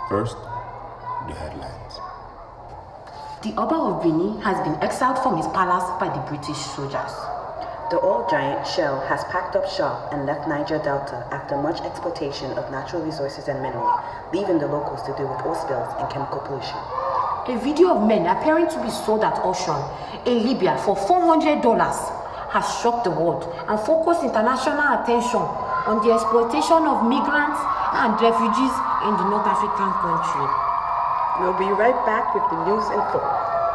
First, the headlines. The Oba of Benin has been exiled from his palace by the British soldiers. The oil giant Shell has packed up shop and left Niger Delta after much exploitation of natural resources and minerals, leaving the locals to deal with oil spills and chemical pollution. A video of men appearing to be sold at auction in Libya for $400 has shocked the world and focused international attention on the exploitation of migrants and refugees in the North African country. We'll be right back with the news in full.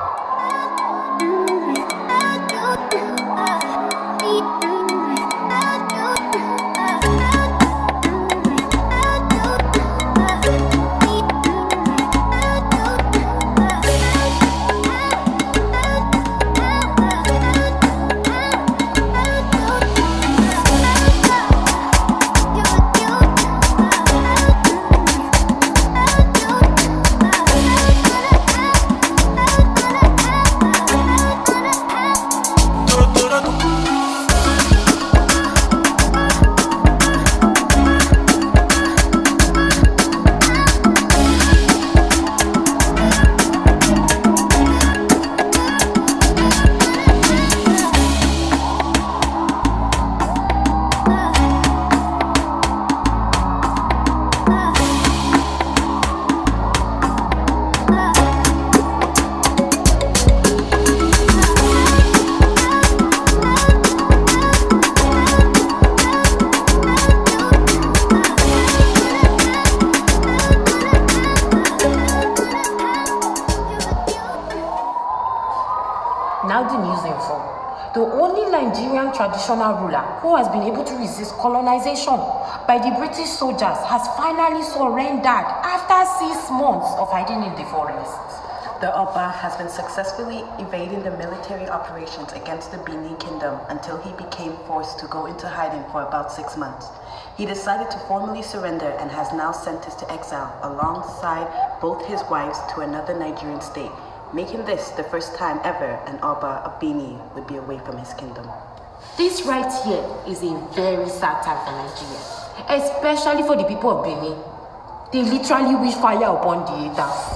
Now the news info. The only Nigerian traditional ruler who has been able to resist colonization by the British soldiers has finally surrendered after 6 months of hiding in the forest. The Oba has been successfully evading the military operations against the Benin Kingdom until he became forced to go into hiding for about 6 months. He decided to formally surrender and has now sentenced to exile alongside both his wives to another Nigerian state, making this the first time ever an Oba of Benin would be away from his kingdom. This right here is a very sad time for Nigeria, especially for the people of Benin. They literally wish fire upon the haters.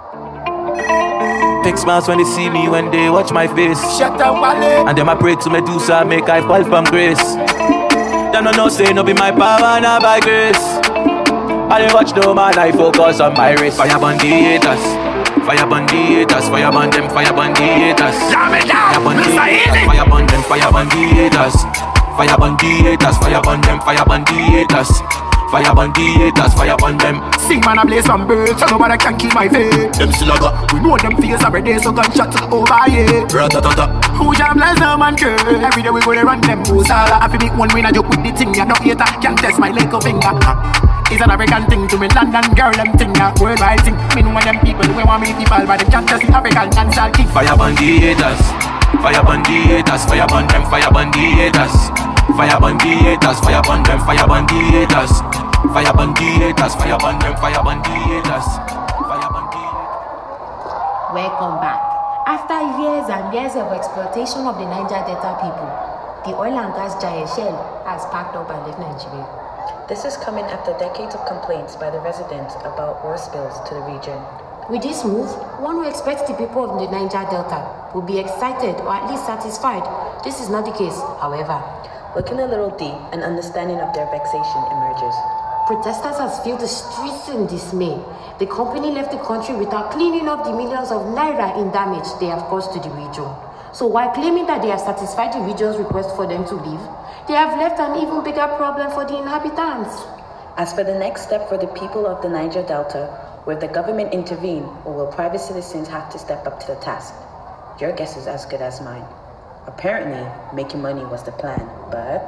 Big smiles when they see me, when they watch my face. And them I pray to Medusa, make I fall from grace. Them no say no be my power, not by grace. I dey watch no man, I focus on my race. Fire burn the haters, fire burn the haters, fire burn them, fire burn the haters. Fire burn the haters, fire burn them, fire burn the haters. Fire burn the haters, fire burn them, fire burn the haters. Fire burn the haters, fire burn them. Sing man a blaze from birds, so nobody can keep my faith. Them still a go. We know them fears every day, so gunshots over here. Ratatata. Who jam bless no man girl? Every day we go to run them moves. I feel make one win and joke with the thing. You no hater can't test my little finger. It's an African thing to me, London girl them thing. Worldwide thing. Me know one them people we want me people, but they can't test the African dancehall king. Fire burn the haters, fire burn the haters, fire burn them, fire burn the haters. Fire burn the haters, fire burn them, fire burn the haters. Fire burn the haters, fire burn them, fire burn the haters. Fire burn the haters. Welcome back. After years and years of exploitation of the Niger Delta people, the oil and gas giant Shell has packed up and left Nigeria. This is coming after decades of complaints by the residents about oil spills to the region. With this move, one who expects the people of the Niger Delta will be excited or at least satisfied. This is not the case, however. Looking a little deep, an understanding of their vexation emerges. Protesters have filled the streets in dismay. The company left the country without cleaning up the millions of naira in damage they have caused to the region. So while claiming that they have satisfied the region's request for them to leave, they have left an even bigger problem for the inhabitants. As for the next step for the people of the Niger Delta, will the government intervene or will private citizens have to step up to the task? Your guess is as good as mine. Apparently, making money was the plan, but...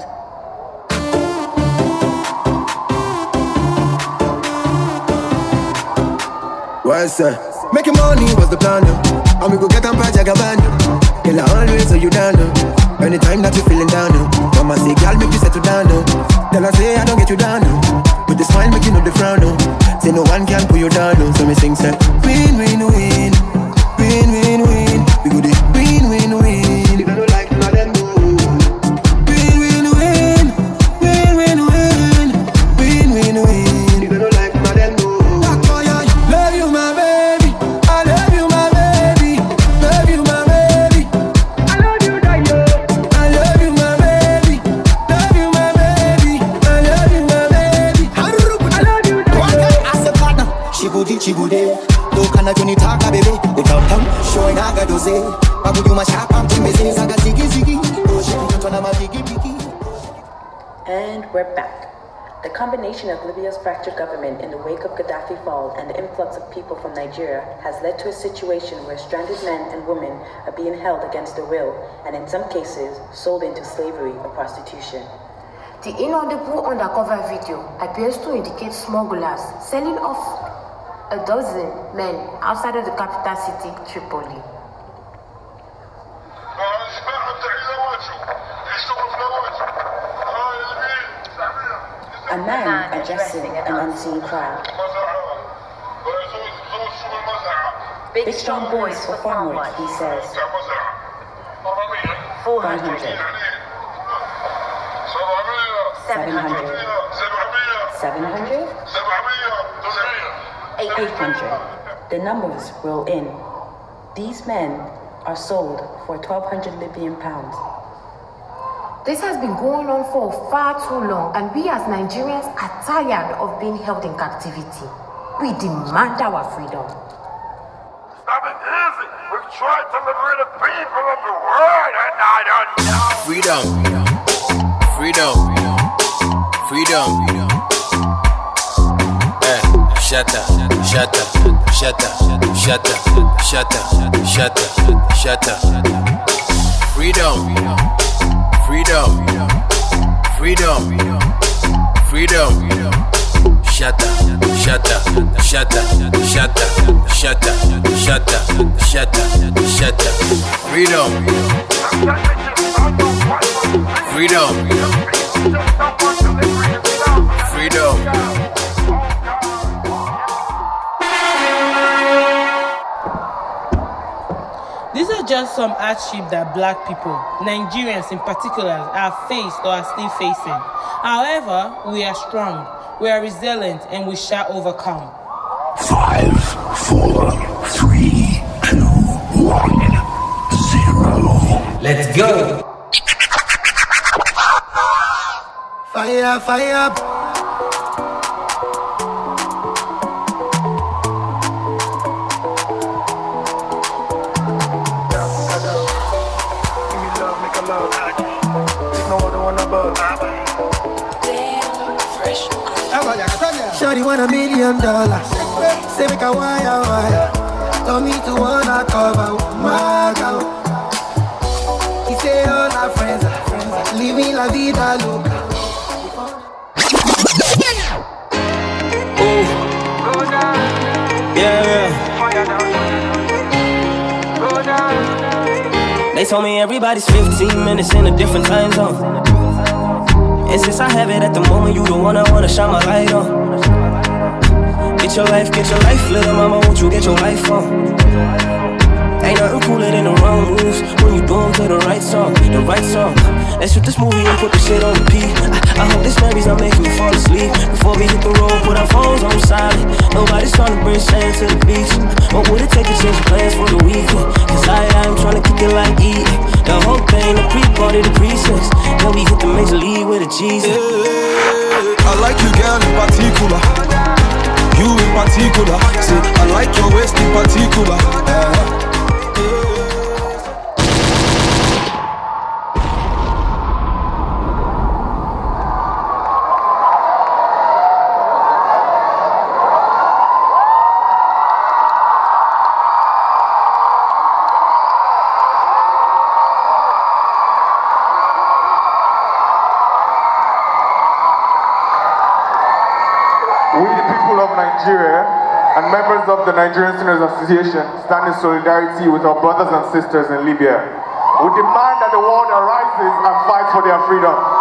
What's that? Making money was the plan, and we go get them by Jagaban. Girl, I always hold you down, anytime that you feeling down, mama say, girl, make you settle down, tell her say, I don't get you down, with the smile making up the frown, say no one can pull you down, so me sing, say, win, win, win, win, win, win, we go this win, win, win, if I don't like none of them, win, win, win, win, win, win, win, win, win, if I don't like none of them, good day. Look at you need talk baby. Without them, showing I got to say. I would do my shop and to me say I got ziggy ziggy. Oh shit, I'm trying to my biggie biggie. And we're back. The combination of Libya's fractured government in the wake of Gaddafi fall and the influx of people from Nigeria has led to a situation where stranded men and women are being held against their will and in some cases sold into slavery or prostitution. The inaudible undercover video appears to indicate smugglers selling off a dozen men outside of the capital city, Tripoli. A man addressing an unseen crowd. Big strong boys for farmwork, he says. 400. 700. 700? 800. The numbers roll in. These men are sold for 1,200 Libyan pounds. This has been going on for far too long, and we as Nigerians are tired of being held in captivity. We demand our freedom. Stop it easy. We've tried to liberate the people of the world, and I don't know. Freedom. Freedom. Freedom. Shut up. Shut up. Shut up. Shut up. Shut up. Shut up. Shut up. Freedom. Freedom, freedom, freedom. Shut up, shut up, shut up, shut up, shut up, shut up, shut up, shut up. Freedom, freedom, freedom. These are just some hardships that black people, Nigerians in particular, have faced or are still facing. However, we are strong, we are resilient, and we shall overcome. 5, 4, 3, 2, 1, 0. Let's go. Fire, fire. Shawty want $1 million. Say make a wire. Told me to wanna cover my girl. He say all our friends leave me la vida loca. Oh, yeah. They told me everybody's 15 minutes in a different time zone. And since I have it at the moment, you the one I wanna shine my light on. Get your life, little mama, won't you get your life on? Ain't nothing cooler than the wrong moves when you do them to the right song, Let's shoot this movie and put the shit on repeat. I hope this memory's not making me fall asleep. Before we hit the road, put our phones on silent. Nobody's trying to bring sand to the beach. What would it take to change plans for the weekend? Cause I'm trying to kick it like E. The whole thing, the pre-party, the pre-sex. Then we hit the major league with a Jesus. I like you, girl, in particular. You in particular. Say, I like your waist in particular. Nigeria and members of the Nigerian Students Association stand in solidarity with our brothers and sisters in Libya. We demand that the world arises and fights for their freedom.